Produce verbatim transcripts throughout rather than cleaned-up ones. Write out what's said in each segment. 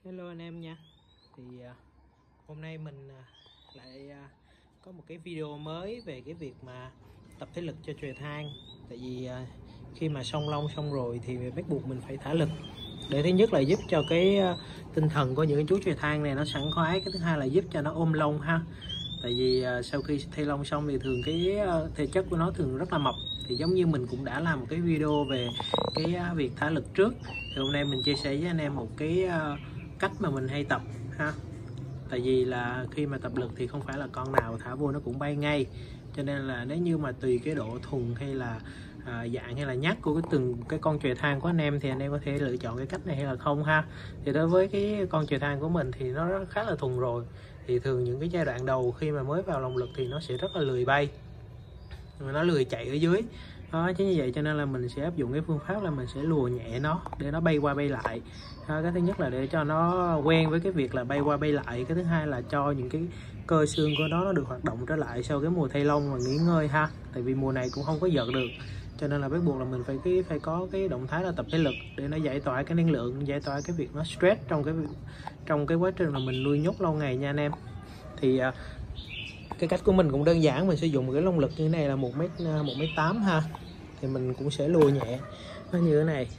Hello anh em nha. Thì uh, hôm nay mình uh, lại uh, có một cái video mới về cái việc mà tập thể lực cho chòi thang. Tại vì uh, khi mà xong lông xong rồi thì bắt buộc mình phải thả lực, để thứ nhất là giúp cho cái uh, tinh thần của những cái chú chòi thang này nó sảng khoái, cái thứ hai là giúp cho nó ôm lông ha. Tại vì uh, sau khi thay lông xong thì thường cái uh, thể chất của nó thường rất là mập. Thì giống như mình cũng đã làm một cái video về cái uh, việc thả lực trước, thì hôm nay mình chia sẻ với anh em một cái uh, cách mà mình hay tập ha. Tại vì là khi mà tập lực thì không phải là con nào thả vô nó cũng bay ngay, cho nên là nếu như mà tùy cái độ thuần hay là à, dạng hay là nhát của cái từng cái con chòi thang của anh em thì anh em có thể lựa chọn cái cách này hay là không ha. Thì đối với cái con chòi thang của mình thì nó khá là thuần rồi, thì thường những cái giai đoạn đầu khi mà mới vào lòng lực thì nó sẽ rất là lười bay, nó lười chạy ở dưới đó. Chứ như vậy cho nên là mình sẽ áp dụng cái phương pháp là mình sẽ lùa nhẹ nó để nó bay qua bay lại. Đó, cái thứ nhất là để cho nó quen với cái việc là bay qua bay lại, cái thứ hai là cho những cái cơ xương của nó nó được hoạt động trở lại sau cái mùa thay lông và nghỉ ngơi ha. Tại vì mùa này cũng không có giật được, cho nên là bắt buộc là mình phải cái phải có cái động thái là tập thể lực để nó giải tỏa cái năng lượng, giải tỏa cái việc nó stress trong cái trong cái quá trình mà mình nuôi nhốt lâu ngày nha anh em. Thì cái cách của mình cũng đơn giản, mình sử dụng một cái lông lực như thế này là một mét một mét tám ha. Thì mình cũng sẽ lùa nhẹ nó như thế này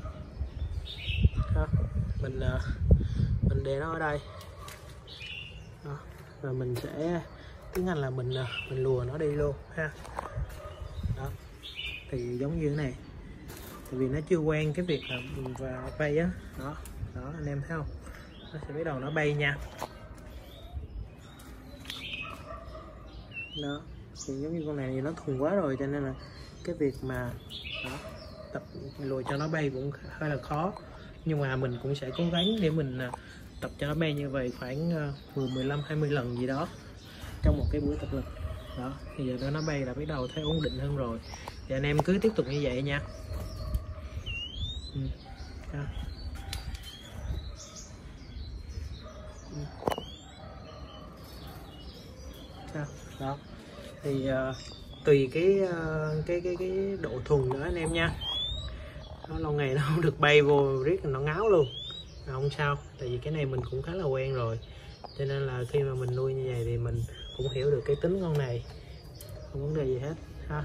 đó. Mình mình để nó ở đây đó. Và mình sẽ tiến hành là mình mình lùa nó đi luôn ha. Đó thì giống như thế này, tại vì nó chưa quen cái việc là và bay á đó. Đó anh em thấy không, nó sẽ bắt đầu nó bay nha. Đó thì giống như con này thì nó thuần quá rồi, cho nên là cái việc mà đó, tập lùi cho nó bay cũng hơi là khó, nhưng mà mình cũng sẽ cố gắng để mình tập cho nó bay như vậy khoảng mười, mười lăm, hai mươi lần gì đó trong một cái buổi tập lực đó. Thì giờ đó nó bay là bắt đầu thấy ổn định hơn rồi, thì anh em cứ tiếp tục như vậy nha. Ừ. Đó. Ừ. Đó. Đó thì uh, tùy cái, uh, cái cái cái độ thuần nữa anh em nha. Nó lâu ngày nó không được bay vô riết nó ngáo luôn, mà không sao, tại vì cái này mình cũng khá là quen rồi, cho nên là khi mà mình nuôi như vậy thì mình cũng hiểu được cái tính con này, không vấn đề gì hết ha.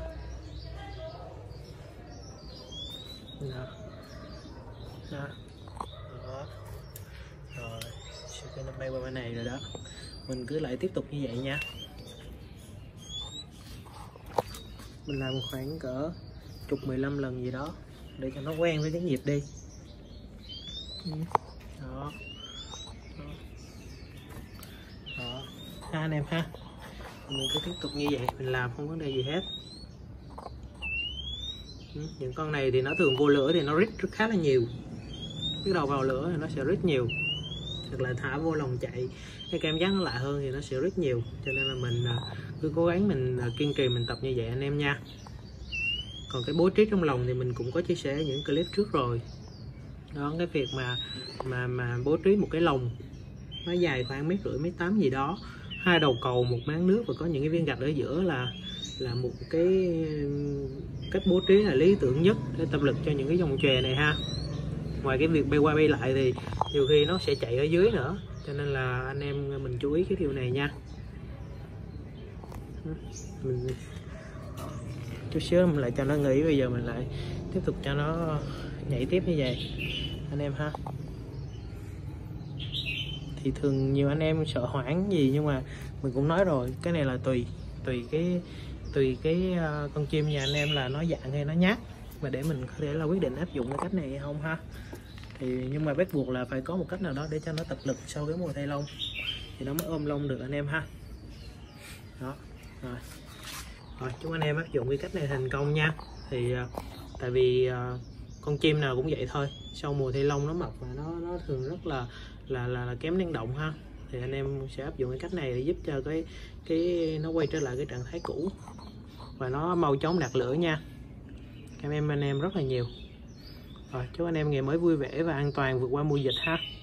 Đó. Đó. Đó. Rồi sau khi nó bay qua bên này rồi đó, mình cứ lại tiếp tục như vậy nha. Mình làm khoảng cỡ chục mười lăm lần gì đó để cho nó quen với cái nhịp đi. Đó. Đó. Đó. Ha anh em ha, mình cứ tiếp tục như vậy, mình làm không vấn đề gì hết. Những con này thì nó thường vô lửa thì nó rít rất khá là nhiều, bắt đầu vào lửa thì nó sẽ rít nhiều, hoặc là thả vô lồng chạy cái cảm giác nó lạ hơn thì nó sẽ rất nhiều, cho nên là mình cứ cố gắng mình kiên trì mình tập như vậy anh em nha. Còn cái bố trí trong lồng thì mình cũng có chia sẻ những clip trước rồi đó. Cái việc mà mà mà bố trí một cái lồng nó dài khoảng mét rưỡi, mét tám gì đó, hai đầu cầu, một máng nước và có những cái viên gạch ở giữa là là một cái cách bố trí là lý tưởng nhất để tập lực cho những cái dòng chòi này ha. Ngoài cái việc bay qua bay lại thì nhiều khi nó sẽ chạy ở dưới nữa, cho nên là anh em mình chú ý cái điều này nha. Mình chút xíu mình lại cho nó nghỉ, bây giờ mình lại tiếp tục cho nó nhảy tiếp như vậy anh em ha. Thì thường nhiều anh em sợ hoảng gì, nhưng mà mình cũng nói rồi, cái này là tùy tùy cái tùy cái uh, con chim nhà anh em là nó dạng hay nó nhát, và để mình có thể là quyết định áp dụng cái cách này hay không ha. Thì nhưng mà bắt buộc là phải có một cách nào đó để cho nó tập lực sau cái mùa thay lông thì nó mới ôm lông được anh em ha. Đó rồi, rồi chúc anh em áp dụng cái cách này thành công nha. Thì uh, tại vì uh, con chim nào cũng vậy thôi, sau mùa thay lông nó mập và nó nó thường rất là là là, là kém năng động ha. Thì anh em sẽ áp dụng cái cách này để giúp cho cái cái nó quay trở lại cái trạng thái cũ và nó mau chóng đạt lửa nha. Cảm ơn anh em rất là nhiều. Rồi chúc anh em ngày mới vui vẻ và an toàn vượt qua mùa dịch ha.